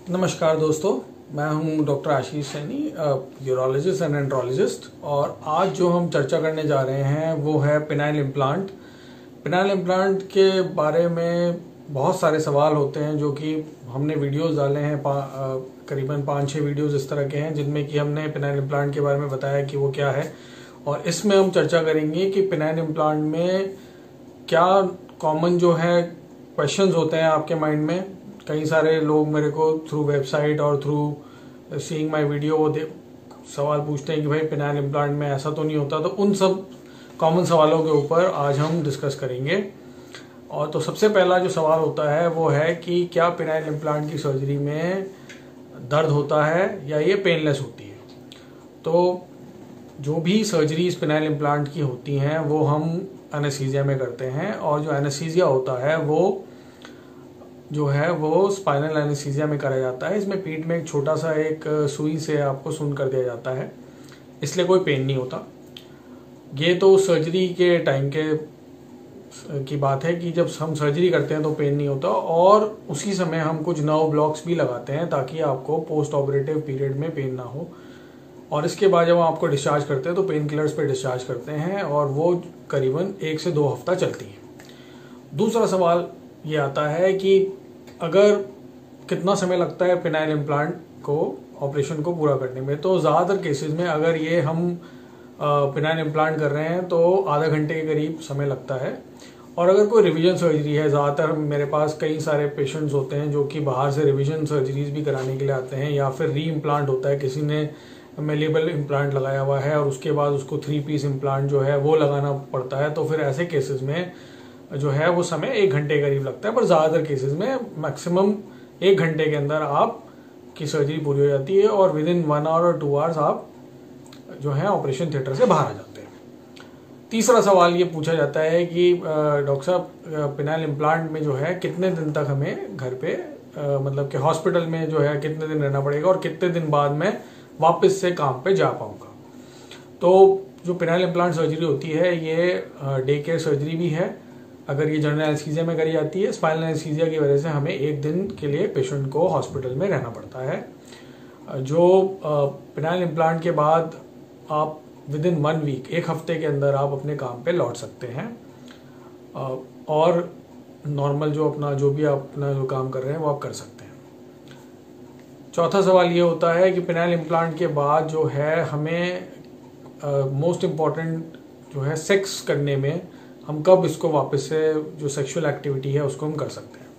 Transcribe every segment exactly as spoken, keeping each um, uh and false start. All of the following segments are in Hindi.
नमस्कार दोस्तों, मैं हूं doctor Ashish Saini, urologist and andrologist. और आज जो हम चर्चा करने जा रहे हैं वो है पिनाइल इम्प्लांट। पिनाइल इम्प्लांट के बारे में बहुत सारे सवाल होते हैं जो कि हमने वीडियोस डाले हैं, पा, आ, करीबन पाँच छः वीडियोस इस तरह के हैं जिनमें कि हमने पिनाइल इम्प्लांट के बारे में बताया कि वो क्या है। और इसमें हम चर्चा करेंगे कि पिनाइल इम्प्लांट में क्या कॉमन जो है क्वेश्चंस होते हैं आपके माइंड में। कई सारे लोग मेरे को थ्रू वेबसाइट और थ्रू सीइंग माय वीडियो वो सवाल पूछते हैं कि भाई पिनाइल इम्प्लांट में ऐसा तो नहीं होता। तो उन सब कॉमन सवालों के ऊपर आज हम डिस्कस करेंगे। और तो सबसे पहला जो सवाल होता है वो है कि क्या पिनाइल इम्प्लांट की सर्जरी में दर्द होता है या ये पेनलेस होती है। तो जो भी सर्जरीज पिनाइल इम्प्लांट की होती हैं वो हम एनेस्थीसिया में करते हैं, और जो एनेस्थीसिया होता है वो जो है वो स्पाइनल एनेस्थीसिया में करा जाता है। इसमें पीठ में एक छोटा सा एक सुई से आपको सुन कर दिया जाता है, इसलिए कोई पेन नहीं होता। ये तो सर्जरी के टाइम के की बात है कि जब हम सर्जरी करते हैं तो पेन नहीं होता, और उसी समय हम कुछ नर्व ब्लॉक्स भी लगाते हैं ताकि आपको पोस्ट ऑपरेटिव पीरियड में पेन ना हो। और इसके बाद जब आपको डिस्चार्ज करते हैं तो पेन किलर्स पे डिस्चार्ज करते हैं, और वो करीबन एक से दो हफ्ता चलती है। दूसरा सवाल ये आता है कि अगर कितना समय लगता है पिनाइल इम्प्लांट को ऑपरेशन को पूरा करने में। तो ज़्यादातर केसेस में अगर ये हम पिनाइल इम्प्लांट कर रहे हैं तो आधा घंटे के करीब समय लगता है। और अगर कोई रिवीजन सर्जरी है, ज़्यादातर मेरे पास कई सारे पेशेंट्स होते हैं जो कि बाहर से रिवीजन सर्जरीज भी कराने के लिए आते हैं, या फिर री इम्प्लांट होता है, किसी ने मेलेबल इम्प्लांट लगाया हुआ है और उसके बाद उसको थ्री पीस इम्प्लांट जो है वो लगाना पड़ता है। तो फिर ऐसे केसेस में जो है वो समय एक घंटे करीब लगता है, पर ज़्यादातर केसेस में मैक्सिमम एक घंटे के अंदर आप की सर्जरी पूरी हो जाती है, और विद इन वन आवर और टू आवर्स आप जो है ऑपरेशन थिएटर से बाहर आ जाते हैं। तीसरा सवाल ये पूछा जाता है कि डॉक्टर साहब पिनाइल इम्प्लांट में जो है कितने दिन तक हमें घर पे आ, मतलब कि हॉस्पिटल में जो है कितने दिन रहना पड़ेगा और कितने दिन बाद में वापस से काम पे जा पाऊंगा। तो जो पिनाइल इम्प्लांट सर्जरी होती है ये डे केयर सर्जरी भी है। अगर ये जनरल एनेस्थीसिया में करी जाती है, स्पाइनल एनेस्थीसिया की वजह से हमें एक दिन के लिए पेशेंट को हॉस्पिटल में रहना पड़ता है। जो पिनाइल इम्प्लांट के बाद आप विद इन वन वीक, एक हफ्ते के अंदर आप अपने काम पे लौट सकते हैं, और नॉर्मल जो अपना जो भी आप अपना जो काम कर रहे हैं वो आप कर सकते हैं। चौथा सवाल ये होता है कि पिनाइल इम्प्लांट के बाद जो है हमें मोस्ट इम्पॉर्टेंट जो है सेक्स करने में हम कब इसको वापस से जो सेक्सुअल एक्टिविटी है उसको हम कर सकते हैं।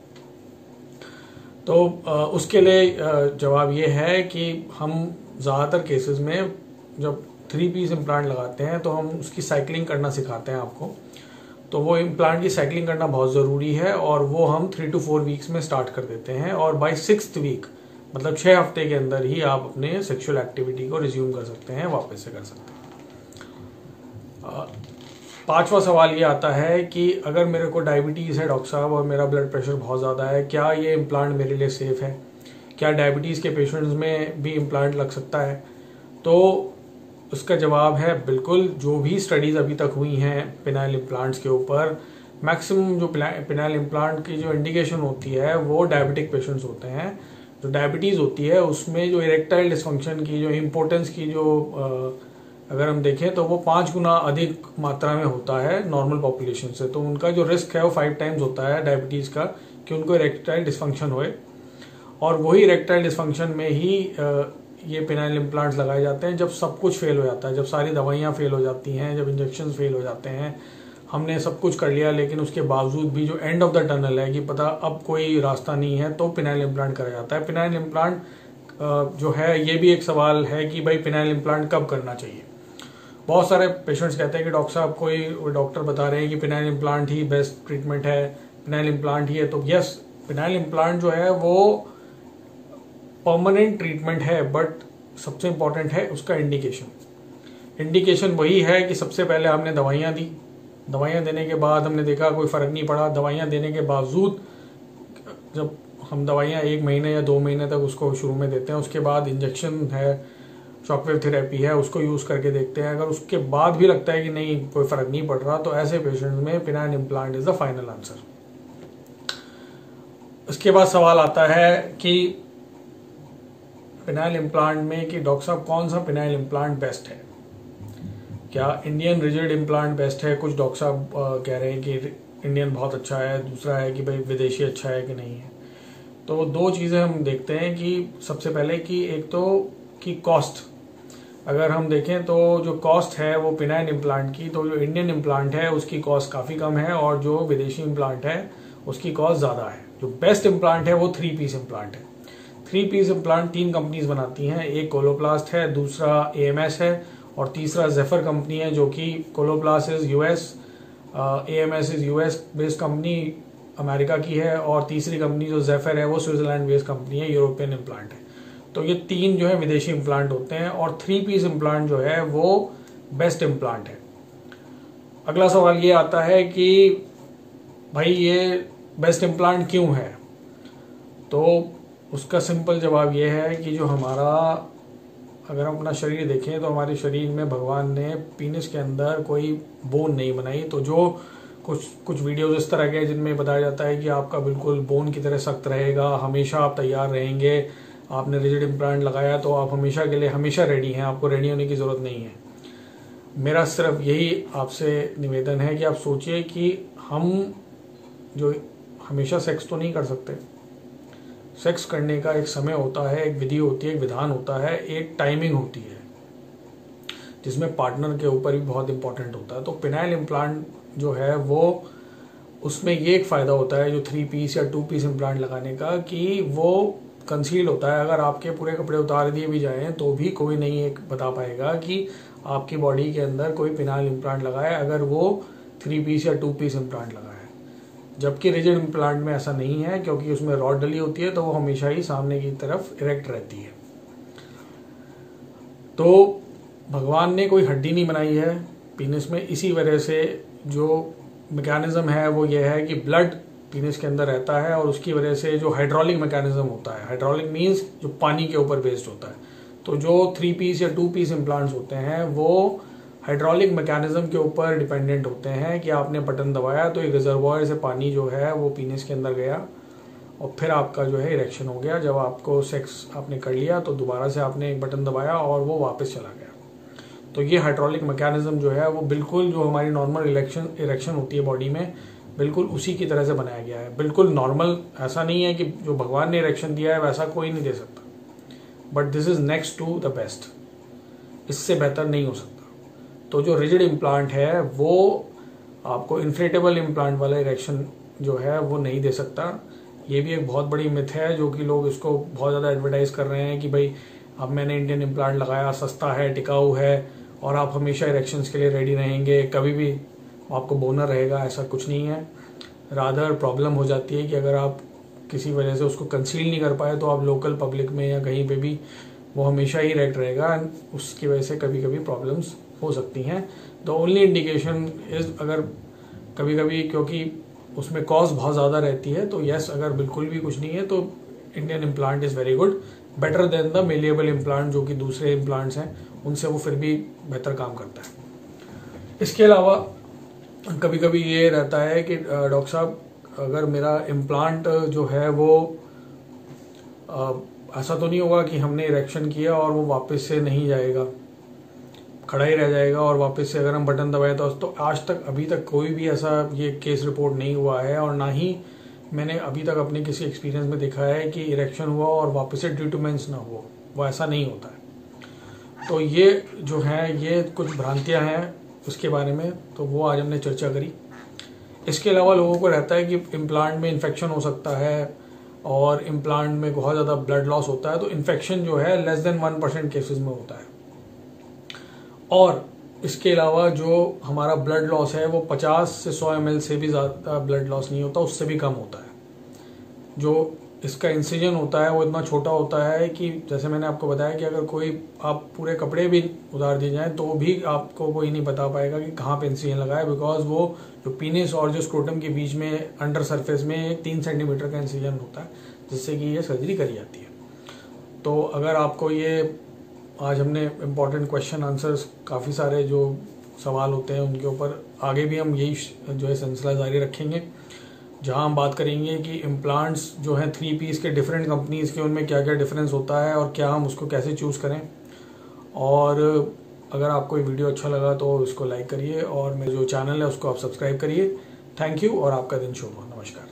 तो आ, उसके लिए जवाब ये है कि हम ज़्यादातर केसेस में जब थ्री पीस इम्प्लांट लगाते हैं तो हम उसकी साइकिलिंग करना सिखाते हैं आपको। तो वो इम्प्लांट की साइकिलिंग करना बहुत ज़रूरी है, और वो हम थ्री टू फोर वीक्स में स्टार्ट कर देते हैं, और बाई सिक्स्थ वीक मतलब छः हफ्ते के अंदर ही आप अपने सेक्सुअल एक्टिविटी को रिज्यूम कर सकते हैं, वापस से कर सकते हैं। पांचवा सवाल ये आता है कि अगर मेरे को डायबिटीज़ है डॉक्टर साहब और मेरा ब्लड प्रेशर बहुत ज़्यादा है, क्या ये इम्प्लांट मेरे लिए सेफ़ है? क्या डायबिटीज़ के पेशेंट्स में भी इम्प्लांट लग सकता है? तो उसका जवाब है बिल्कुल। जो भी स्टडीज़ अभी तक हुई हैं पिनाइल इम्प्लांट्स के ऊपर, मैक्सिमम जो पिनाइल इम्प्लांट की जो इंडिकेशन होती है वो डायबिटिक पेशेंट्स होते हैं। जो डायबिटीज़ होती है उसमें जो इरेक्टाइल डिस्फंक्शन की, जो इम्पोर्टेंस की जो आ, अगर हम देखें तो वो पाँच गुना अधिक मात्रा में होता है नॉर्मल पॉपुलेशन से। तो उनका जो रिस्क है वो फाइव टाइम्स होता है डायबिटीज़ का कि उनको इरेक्टाइल डिस्फंक्शन होए, और वही इरेक्टाइल डिस्फंक्शन में ही ये पिनाइल इम्प्लांट्स लगाए जाते हैं जब सब कुछ फेल हो जाता है, जब सारी दवाइयाँ फेल हो जाती हैं, जब इंजेक्शन फेल हो जाते हैं। हमने सब कुछ कर लिया लेकिन उसके बावजूद भी जो एंड ऑफ द टनल है कि पता अब कोई रास्ता नहीं है, तो पिनाइल इम्प्लांट करा जाता है। पिनाइल इम्प्लांट जो है ये भी एक सवाल है कि भाई पिनाइल इम्प्लांट कब करना चाहिए। बहुत सारे पेशेंट्स कहते हैं कि डॉक्टर साहब कोई डॉक्टर बता रहे हैं कि पिनाइल इम्प्लांट ही बेस्ट ट्रीटमेंट है, पिनाइल इम्प्लांट ही है। तो यस, पिनाइल इम्प्लांट जो है वो परमानेंट ट्रीटमेंट है, बट सबसे इम्पॉर्टेंट है उसका इंडिकेशन। इंडिकेशन वही है कि सबसे पहले हमने दवाइयाँ दी, दवाइयाँ देने के बाद हमने देखा कोई फ़र्क नहीं पड़ा, दवाइयाँ देने के बावजूद जब हम दवाइयाँ एक महीने या दो महीने तक उसको शुरू में देते हैं, उसके बाद इंजेक्शन है, शॉकवेव थेरेपी है, उसको यूज़ करके देखते हैं। अगर उसके बाद भी लगता है कि नहीं कोई फ़र्क नहीं पड़ रहा, तो ऐसे पेशेंट्स में penile implant is the final answer. उसके बाद सवाल आता है कि पिनाइल इम्प्लांट में कि डॉक्टर साहब कौन सा पिनाइल इम्प्लांट बेस्ट है, क्या इंडियन रिजिड इम्प्लांट बेस्ट है। कुछ डॉक्टर साहब कह रहे हैं कि इंडियन बहुत अच्छा है, दूसरा है कि भाई विदेशी अच्छा है कि नहीं है। तो दो चीज़ें हम देखते हैं कि सबसे पहले कि एक तो कि कॉस्ट, अगर हम देखें तो जो कॉस्ट है वो पिनाइल इम्प्लांट की, तो जो इंडियन इम्प्लांट है उसकी कॉस्ट काफ़ी कम है और जो विदेशी इम्प्लांट है उसकी कॉस्ट ज़्यादा है। जो बेस्ट इम्प्लांट है वो थ्री पीस इम्प्लांट है। थ्री पीस इम्प्लांट तीन कंपनीज बनाती हैं, एक कोलोप्लास्ट है, दूसरा ए एम एस है और तीसरा जेफर कंपनी है, जो कि Coloplast is US, A M S is US based company America की है और तीसरी कंपनी जो जेफर है वो स्विट्जरलैंड बेस्ड कंपनी है, यूरोपियन इम्प्लांट है। तो ये तीन जो है विदेशी इम्प्लांट होते हैं और थ्री पीस इम्प्लांट जो है वो बेस्ट इम्प्लांट है। अगला सवाल ये आता है कि भाई ये बेस्ट इम्प्लांट क्यों है, तो उसका सिंपल जवाब ये है कि जो हमारा, अगर हम अपना शरीर देखें तो हमारे शरीर में भगवान ने पीनिस के अंदर कोई बोन नहीं बनाई। तो जो कुछ कुछ वीडियोज इस तरह के जिनमें बताया जाता है कि आपका बिल्कुल बोन की तरह सख्त रहेगा, हमेशा आप तैयार रहेंगे, आपने रिजिड इम्प्लांट लगाया तो आप हमेशा के लिए हमेशा रेडी हैं, आपको रेडी होने की ज़रूरत नहीं है। मेरा सिर्फ यही आपसे निवेदन है कि आप सोचिए कि हम जो हमेशा सेक्स तो नहीं कर सकते, सेक्स करने का एक समय होता है, एक विधि होती है, एक विधान होता है, एक टाइमिंग होती है जिसमें पार्टनर के ऊपर भी बहुत इंपॉर्टेंट होता है। तो पिनाइल इम्प्लांट जो है वो उसमें ये एक फ़ायदा होता है जो थ्री पीस या टू पीस इम्प्लांट लगाने का कि वो कंसील होता है। अगर आपके पूरे कपड़े उतार दिए भी जाएं तो भी कोई नहीं एक बता पाएगा कि आपकी बॉडी के अंदर कोई पिनाइल इम्प्लांट लगा है अगर वो थ्री पीस या टू पीस इम्प्लांट लगा है। जबकि रिजिड इम्प्लांट में ऐसा नहीं है क्योंकि उसमें रॉड डली होती है तो वो हमेशा ही सामने की तरफ इरेक्ट रहती है। तो भगवान ने कोई हड्डी नहीं बनाई है पीनिस में, इसी वजह से जो मैकेनिज्म है वो ये है कि ब्लड पीनिस के अंदर रहता है और उसकी वजह से जो हाइड्रोलिक मैकेनिज्म होता है, हाइड्रोलिक मींस जो पानी के ऊपर बेस्ड होता है, तो जो थ्री पीस या टू पीस इम्प्लांट्स होते हैं वो हाइड्रोलिक मैकेनिज्म के ऊपर डिपेंडेंट होते हैं कि आपने बटन दबाया तो एक रिजर्वॉयर से पानी जो है वो पीनिस के अंदर गया और फिर आपका जो है इरेक्शन हो गया। जब आपको सेक्स आपने कर लिया तो दोबारा से आपने एक बटन दबाया और वो वापस चला गया। तो ये हाइड्रोलिक मैकेनिज्म जो है वो बिल्कुल जो हमारी नॉर्मल इलेक्शन इरेक्शन होती है बॉडी में बिल्कुल उसी की तरह से बनाया गया है, बिल्कुल नॉर्मल। ऐसा नहीं है कि जो भगवान ने इरेक्शन दिया है वैसा कोई नहीं दे सकता, but this is next to the best, इससे बेहतर नहीं हो सकता। तो जो रिजिड इम्प्लांट है वो आपको इन्फ्लेटेबल इम्प्लांट वाला इरेक्शन जो है वो नहीं दे सकता। ये भी एक बहुत बड़ी मिथ है जो कि लोग इसको बहुत ज़्यादा एडवर्टाइज कर रहे हैं कि भाई अब मैंने इंडियन इम्प्लांट लगाया, सस्ता है, टिकाऊ है और आप हमेशा इरेक्शंस के लिए रेडी रहेंगे, कभी भी आपको बोनर रहेगा। ऐसा कुछ नहीं है। रादर प्रॉब्लम हो जाती है कि अगर आप किसी वजह से उसको कंसील नहीं कर पाए तो आप लोकल पब्लिक में या कहीं पे भी वो हमेशा ही इरेक्ट रहेगा, उसकी वजह से कभी कभी प्रॉब्लम्स हो सकती हैं। द ओनली इंडिकेशन इज अगर कभी कभी क्योंकि उसमें कॉस्ट बहुत ज़्यादा रहती है तो यस, अगर बिल्कुल भी कुछ नहीं है तो Indian implant is very good, better than the malleable implant जो कि दूसरे इम्प्लांट्स हैं उनसे वो फिर भी बेहतर काम करता है। इसके अलावा कभी कभी ये रहता है कि डॉक्टर साहब अगर मेरा इम्प्लांट जो है वो आ, ऐसा तो नहीं होगा कि हमने इरेक्शन किया और वो वापस से नहीं जाएगा, खड़ा ही रह जाएगा और वापस से अगर हम बटन दबाए तो, तो आज तक अभी तक कोई भी ऐसा ये केस रिपोर्ट नहीं हुआ है और ना ही मैंने अभी तक अपने किसी एक्सपीरियंस में देखा है कि इरेक्शन हुआ और वापस से ट्रीटमेंट्स ना हुआ, वो ऐसा नहीं होता है। तो ये जो है ये कुछ भ्रांतियां हैं उसके बारे में, तो वो आज हमने चर्चा करी। इसके अलावा लोगों को रहता है कि इम्प्लांट में इन्फेक्शन हो सकता है और इम्प्लांट में बहुत ज़्यादा ब्लड लॉस होता है। तो इन्फेक्शन जो है less than one percent cases में होता है और इसके अलावा जो हमारा ब्लड लॉस है वो पचास से सौ एम एल से भी ज़्यादा ब्लड लॉस नहीं होता, उससे भी कम होता है। जो इसका इंसिजन होता है वो इतना छोटा होता है कि जैसे मैंने आपको बताया कि अगर कोई आप पूरे कपड़े भी उतार दिए जाएं तो भी आपको कोई नहीं बता पाएगा कि कहाँ पे इंसिजन लगा है, बिकॉज वो जो पीनिस और जो स्क्रोटम के बीच में अंडर सरफेस में तीन सेंटीमीटर का इंसिजन होता है जिससे कि ये सर्जरी करी जाती है। तो अगर आपको ये आज हमने इम्पॉर्टेंट क्वेश्चन आंसर्स काफ़ी सारे जो सवाल होते हैं उनके ऊपर आगे भी हम यही जो है सिलसिला जारी रखेंगे। जहां हम बात करेंगे कि इम्प्लांट्स जो हैं थ्री पीस के डिफरेंट कंपनीज़ के, उनमें क्या क्या डिफरेंस होता है और क्या हम उसको कैसे चूज़ करें। और अगर आपको ये वीडियो अच्छा लगा तो इसको लाइक करिए और मेरे जो चैनल है उसको आप सब्सक्राइब करिए। थैंक यू और आपका दिन शुभ हो। नमस्कार।